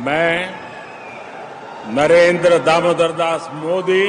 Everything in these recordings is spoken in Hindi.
मैं नरेंद्र दामोदर दास मोदी,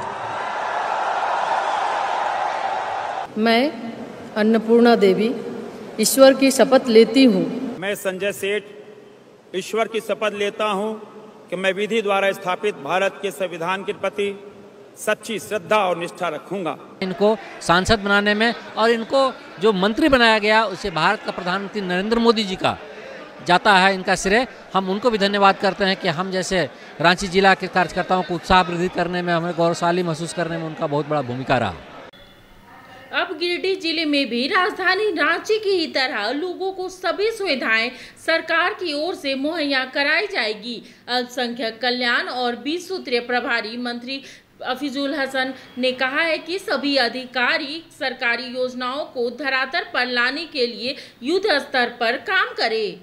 मैं अन्नपूर्णा देवी ईश्वर की शपथ लेती हूँ। मैं संजय सेठ ईश्वर की शपथ लेता हूँ कि मैं विधि द्वारा स्थापित भारत के संविधान के प्रति सच्ची श्रद्धा और निष्ठा रखूंगा। इनको सांसद बनाने में और इनको जो मंत्री बनाया गया उसे भारत का प्रधानमंत्री नरेंद्र मोदी जी का जाता है इनका श्रेय। हम उनको भी धन्यवाद करते हैं कि हम जैसे रांची जिला के कार्यकर्ताओं को उत्साह वृद्धि करने में, हमें गौरवशाली महसूस करने में उनका बहुत बड़ा भूमिका रहा। अब गिरिडीह जिले में भी राजधानी रांची की ही तरह लोगों को सभी सुविधाएं सरकार की ओर से मुहैया कराई जाएगी। अल्पसंख्यक कल्याण और 20 सूत्रीय प्रभारी मंत्री हफीजुल हसन ने कहा है कि सभी अधिकारी सरकारी योजनाओं को धरातल पर लाने के लिए युद्ध स्तर पर काम करें।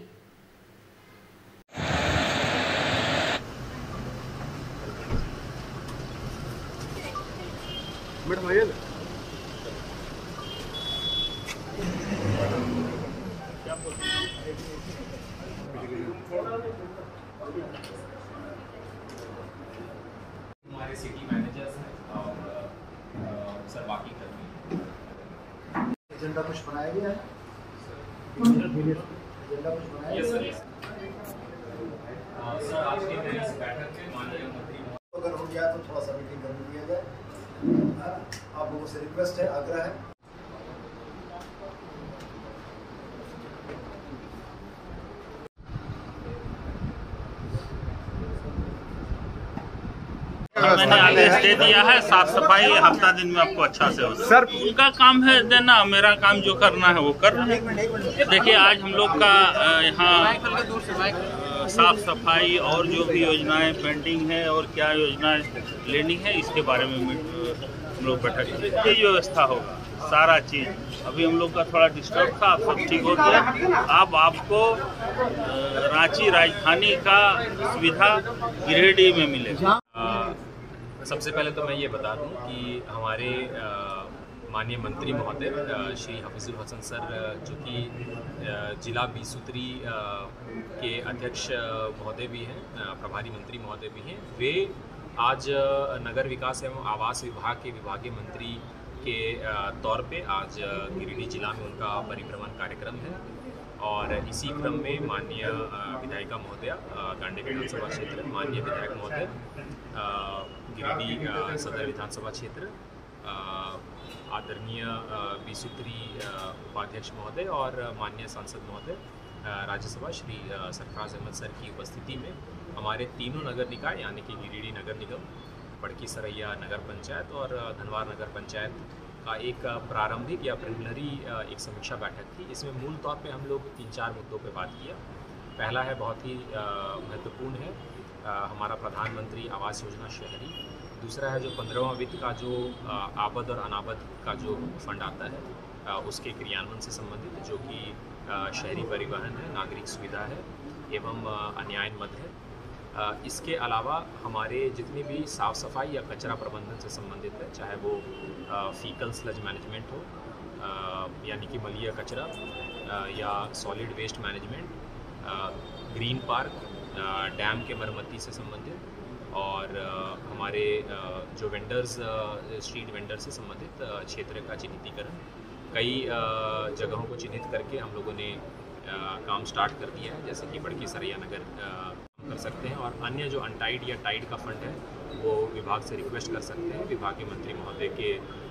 हमारे सिटी मैनेजर्स हैं और सर बाकी कर्मी। एजेंडा कुछ बनाया गया है? एजेंडा कुछ बनाया गया है? सर आज के दिन इस बैठक में माननीय मंत्री अगर हो गया तो थोड़ा सा मीटिंग कर दिया जाए। आप लोगों से रिक्वेस्ट है, आग्रह है। मैंने आदेश दे दिया है, साफ सफाई हफ्ता दिन में आपको अच्छा से हो। सर उनका काम है देना, मेरा काम जो करना है वो कर रहे हैं। देखिए आज हम लोग का यहाँ साफ सफाई और जो भी योजनाएं पेंडिंग है और क्या योजनाएं लेनी है इसके बारे में हम लोग बैठक ये व्यवस्था होगा सारा चीज। अभी हम लोग का थोड़ा डिस्टर्ब था, अब सब ठीक हो गया। अब आपको रांची राजधानी का सुविधा गिरिडीह में मिलेगा। सबसे पहले तो मैं ये बता दूं कि हमारे माननीय मंत्री महोदय श्री हफीजुल हसन सर जो कि जिला 20 सूत्री के अध्यक्ष महोदय भी हैं, प्रभारी मंत्री महोदय भी हैं, वे आज नगर विकास एवं आवास विभाग के विभागीय मंत्री के तौर पे आज गिरिडीह जिला में उनका परिभ्रमण कार्यक्रम है। और इसी क्रम में माननीय विधायिका महोदया गांधी विधानसभा क्षेत्र, माननीय विधायक महोदय गिरिडीह सदर विधानसभा क्षेत्र, आदरणीय 20 सूत्री उपाध्यक्ष महोदय और माननीय सांसद महोदय राज्यसभा श्री सरफराज अहमद सर की उपस्थिति में हमारे तीनों नगर निकाय यानी कि गिरिडीह नगर निगम, बड़की सरैया नगर पंचायत और धनवार नगर पंचायत का एक प्रारंभिक या प्रिलिमिनरी एक समीक्षा बैठक थी। इसमें मूल तौर पे हम लोग 3-4 मुद्दों पे बात किया। पहला है बहुत ही महत्वपूर्ण है हमारा प्रधानमंत्री आवास योजना शहरी। दूसरा है जो 15वां वित्त का जो आबद और अनाबद का जो फंड आता है उसके क्रियान्वयन से संबंधित, जो कि शहरी परिवहन है, नागरिक सुविधा है एवं अन्यायन मद है। इसके अलावा हमारे जितनी भी साफ़ सफाई या कचरा प्रबंधन से संबंधित है, चाहे वो फीकल स्लज मैनेजमेंट हो यानी कि मलीय कचरा या solid waste management, green park, dam के मरम्मती से संबंधित और हमारे जो वेंडर्स स्ट्रीट वेंडर से संबंधित क्षेत्र का चिन्हितीकरण, कई जगहों को चिन्हित करके हम लोगों ने काम स्टार्ट कर दिया है, जैसे कि बड़की सरैया नगर कर सकते हैं। और अन्य जो अनटाइड या टाइड का फंड है वो विभाग से रिक्वेस्ट कर सकते हैं। विभाग के मंत्री महोदय के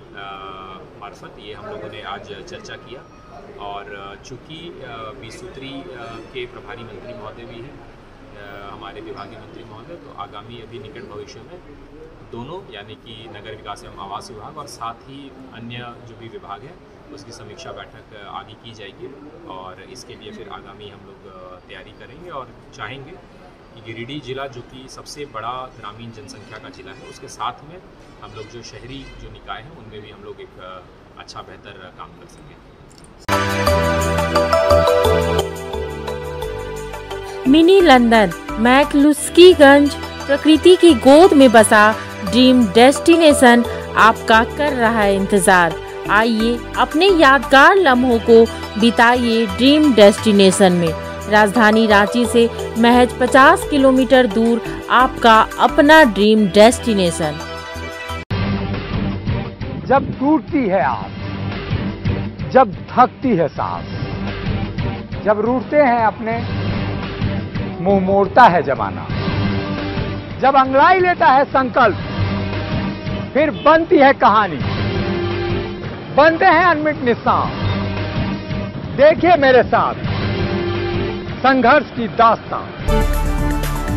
मार्फत ये हम लोगों ने आज चर्चा किया। और चूँकि 20 सूत्री के प्रभारी मंत्री महोदय भी हैं हमारे विभागीय मंत्री महोदय, तो आगामी अभी निकट भविष्य में दोनों यानी कि नगर विकास एवं आवास विभाग और साथ ही अन्य जो भी विभाग है उसकी समीक्षा बैठक आगे की जाएगी। और इसके लिए फिर आगामी हम लोग तैयारी करेंगे और चाहेंगे कि गिरिडीह जिला जो कि सबसे बड़ा ग्रामीण जनसंख्या का जिला है, उसके साथ में हम लोग जो शहरी जो निकाय हैं उनमें भी हम लोग एक अच्छा बेहतर काम कर सकें। मिनी लंदन मैक्लुस्कीगंज प्रकृति की गोद में बसा ड्रीम डेस्टिनेशन आपका कर रहा है इंतजार। आइए अपने यादगार लम्हों को बिताइए ड्रीम डेस्टिनेशन में। राजधानी रांची से महज 50 किलोमीटर दूर आपका अपना ड्रीम डेस्टिनेशन। जब टूटती है आस, जब थकती है सांस, जब रूठते हैं अपने, मुंह मोड़ता है जमाना, जब अंगड़ाई लेता है संकल्प, फिर बनती है कहानी, बनते हैं अनमिट निशान। देखिए मेरे साथ संघर्ष की दास्तान।